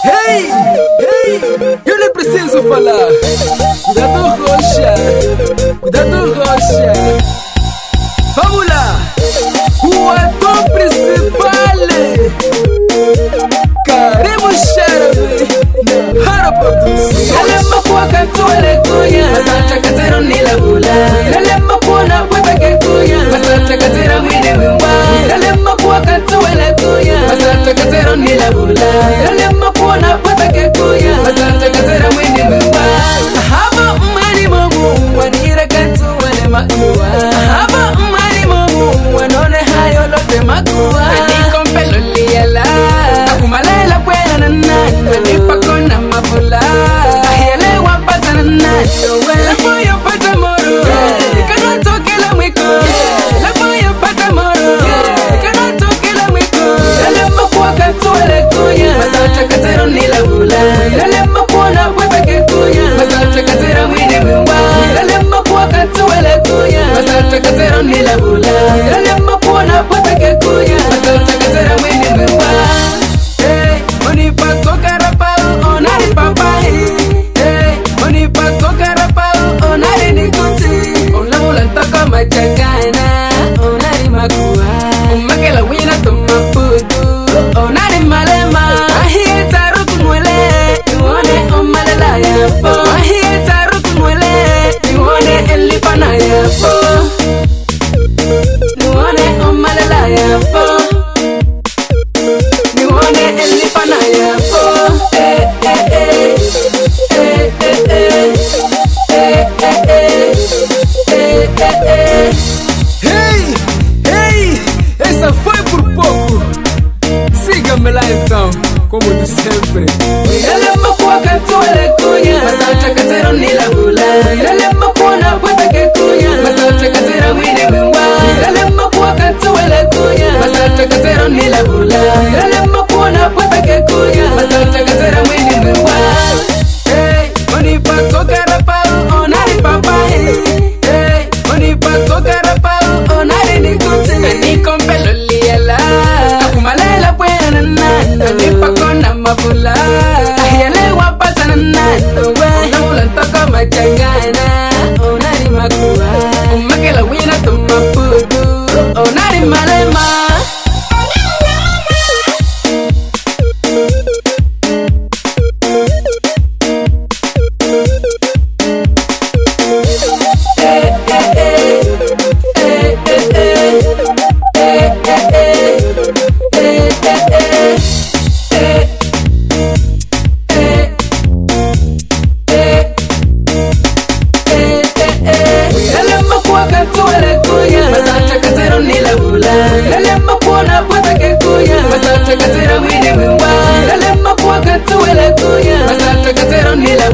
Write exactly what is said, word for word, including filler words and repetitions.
Hey, hey, eu nem preciso falar. Cuidado, Rocha, cuidado, Rocha. Vamos lá, o ator principal, Karimu Sharabi, Hara Produção. Lema kwa katuele kuya, masata katero nila bula. Lema kwa na weta ke kuya, masata katero mwine mwa. Lema kwa katuele kuya, masata katero nila bula. Lema kwa na weta ke kuya, masata katero mwine mwa. Haba mani mamu, wanira katuele makuwa. Haba mani mamu, wanone hayo lote makuwa. Ni kompelo liyala, akumalela kwena na nana, nipa kona mabula. Ahele wapata na nana, lepo yopata moro. Ikana tokela mwiko, lepo yopata moro. Ikana tokela mwiko, lelema kwa katuele kuya, masata katero nila bula. Lelema kwa na weta ke kuya, masata katero mwine mwa. Lelema kwa katuele kuya, masata katero nila bula. Lelema kwa na weta ke kuya, masata katero mwine mwa. Hey, oni pa kokara pa onari papai. Hey, oni pa kokara pa onari nikuti. Ona ulanta kama changana, onari makua. Umakela wina toma putu, onari malema. Ahie taru kumwele, iwone omalela yapo. Ahie taru kumwele, iwone elipana yapo. Iwone omalela yapo. Niwone elipana yapo. Eh eh eh, eh eh eh, eh eh eh, eh eh. Hey, hey, essa foi por pouco. Siga-me lá então, como de sempre. Lelema kwa katuele kuya, masata katero nila bula. Lelema kwa na weta ke kuya, masata katero mwine mwa. Lelema kwa katuele kuya, masata katero nila bula. Lelema kwa na weta ke kuya, masata katero mwine mwa. Hey, oni pa kokara pa onari papai. Hey, oni pa kokara pa onari nikuti. Ni kompelo liyala, akumalela kwena na nana, nipa kona mabula. Ahele wapata na nana, ona ulanta kama changana, onari makua. Umakela wina toma putu, onari malema. Eh eh eh, eh eh eh, eh eh eh, eh eh eh, eh eh eh. Lelema kwa katuele kuya, masata katero nila bula. Lelema kwa na weta ke kuya, masata katero mwine mwa. Lelema kwa katuele kuya, masata katero nila